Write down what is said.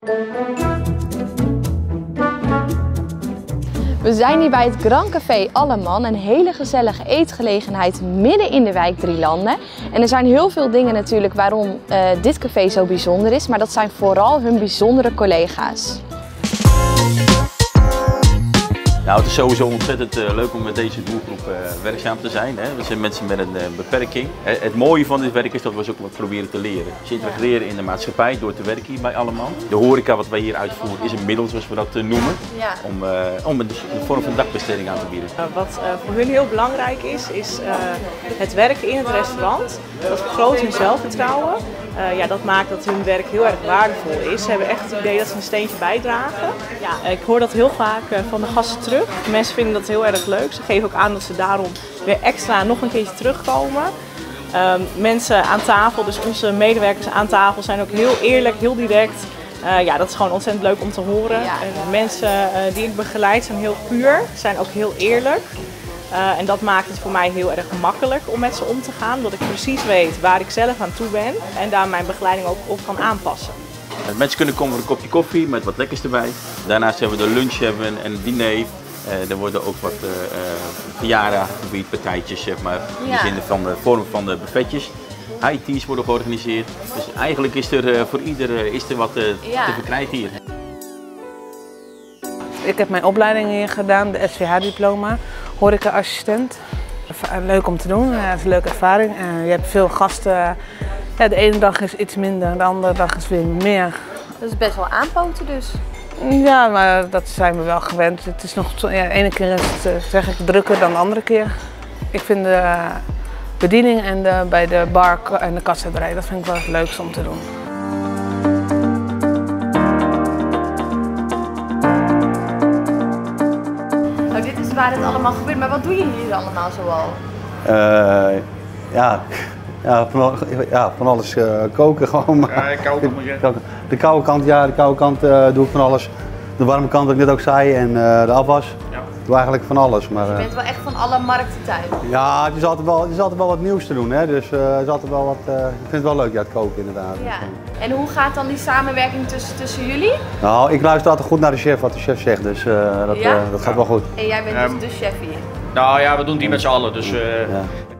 We zijn hier bij het Grand Café Alleman, een hele gezellige eetgelegenheid midden in de wijk Drielanden. En er zijn heel veel dingen natuurlijk waarom dit café zo bijzonder is, maar dat zijn vooral hun bijzondere collega's. Nou, het is sowieso ontzettend leuk om met deze doelgroep werkzaam te zijn. Hè. We zijn mensen met een beperking. Het mooie van dit werk is dat we ze ook wat proberen te leren. Ze integreren in de maatschappij door te werken hier bij Alleman. De horeca wat wij hier uitvoeren is een middel, zoals we dat noemen, om een vorm van dagbesteding aan te bieden. Wat voor hun heel belangrijk is het werken in het restaurant. Dat vergroot hun zelfvertrouwen. Dat maakt dat hun werk heel erg waardevol is. Ze hebben echt het idee dat ze een steentje bijdragen. Ik hoor dat heel vaak van de gasten terug. Mensen vinden dat heel erg leuk. Ze geven ook aan dat ze daarom weer extra nog een keertje terugkomen. Mensen aan tafel, dus onze medewerkers aan tafel, zijn ook heel eerlijk, heel direct. Dat is gewoon ontzettend leuk om te horen. De mensen die ik begeleid zijn heel puur, zijn ook heel eerlijk. En dat maakt het voor mij heel erg makkelijk om met ze om te gaan, omdat ik precies weet waar ik zelf aan toe ben en daar mijn begeleiding ook op kan aanpassen. Mensen kunnen komen voor een kopje koffie met wat lekkers erbij. Daarnaast hebben we de lunch en een diner. Er worden ook wat verjaardaggebiedpartijtjes, zeg maar, in de zin van de vorm van de buffetjes. High teas worden georganiseerd. Dus eigenlijk is er voor ieder wat te verkrijgen hier. Ik heb mijn opleiding hier gedaan, de SVH-diploma, horeca-assistent. Leuk om te doen, het is een leuke ervaring. Je hebt veel gasten. De ene dag is iets minder, de andere dag is weer meer. Dat is best wel aanpoten dus. Ja, maar dat zijn we wel gewend. Het is nog, de ene keer is het zeg ik, drukker dan de andere keer. Ik vind de bediening en bij de bar en de kassadraai, dat vind ik wel het leukste om te doen. Dit is waar het allemaal gebeurt, maar wat doe je hier allemaal zoal? Van alles koken gewoon. Maar koken. De koude kant doe ik van alles. De warme kant, wat ik net ook zei, en de afwas. Ik doe eigenlijk van alles. Maar, je bent wel echt van alle markten thuis? Ja, het is altijd wel wat nieuws te doen. Hè? Dus het is altijd wel wat, ik vind het wel leuk, het koken inderdaad. Ja. En hoe gaat dan die samenwerking tussen jullie? Nou, ik luister altijd goed naar de chef, wat de chef zegt, dus dat gaat wel goed. En jij bent dus de chef hier? Nou ja, we doen die met z'n allen. Dus